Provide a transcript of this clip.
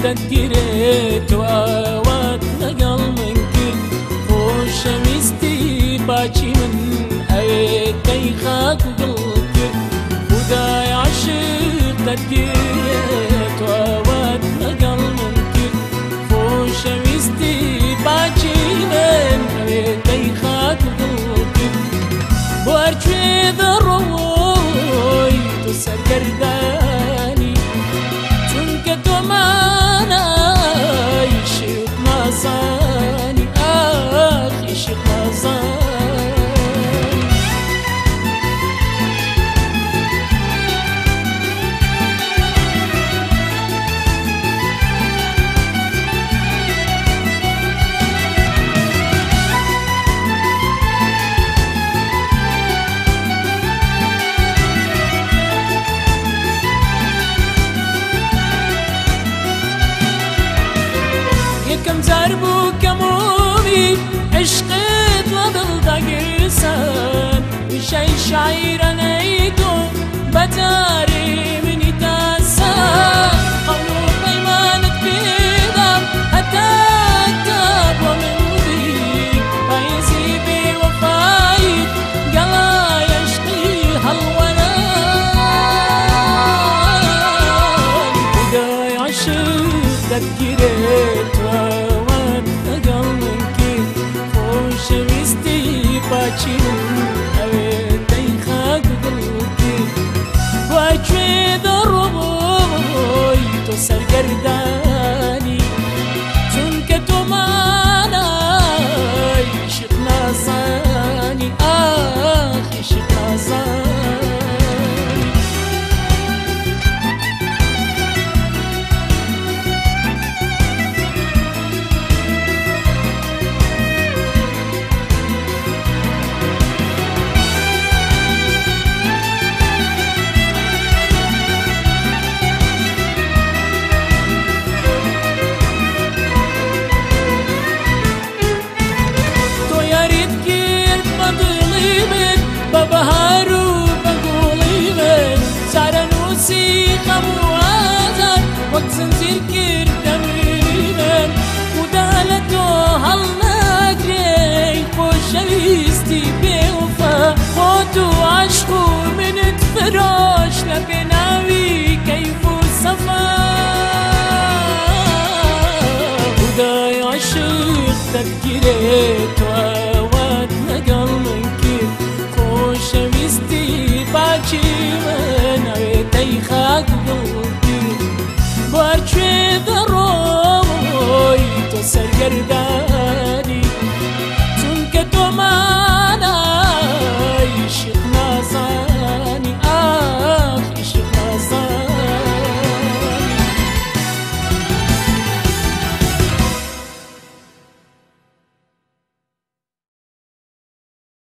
دەتگیرێت و ئاوات لەگەڵ من کرد خۆشەویستی باچی من ئەوێتەی خاک و دڵ کرد خودای عاشق دەتگیرێت و ئاوات لەگەڵ من کرد خۆشەویستی باچی من ئەوێتەی خاک و دڵ کرد بۆ هەرکوێ دەڕۆی تۆ سەرگەردانی چونکە تۆ مانای شێت نازانی ئاخی شێت نازانی یەکەم جار بوو کە مومی عشقت لە دڵدا گرسان وشەی شاعیرانەی تۆ بەجارێ منی تاسان قەول و پەیمانت پێدام هەتا بۆ من بی پاییزی بێوەفایت گەڵای عشقی هەڵوەران خودای عاشق دەتگیرێت وان لەگەڵ من کرد خۆشەویستی باچی من ئەوێتەی خاک و دڵ کرد بۆ هەرکوێ دەڕۆی تۆ سەرگەردانی چونکە تۆ مانای عشق نازانی ئاخی عشق نازانی بەبەهار و بەگوڵی من چارە نووسی غەم و ئازار وەک زنجیر کرد دەمی من خوددا لە تۆ هەڵناگرێی خۆشەویستی بێوفا خۆت و عاشق و منت فرۆش لە پێناوی کەیف و سەفا خودای عاشق دەتگیرێت و ئاوات لەگەڵ من کرد خۆشەویستی باچی من ئەوێتەی خاک و دڵ کرد بۆ هەرکوێ دەڕۆی تۆ سەرگەردانی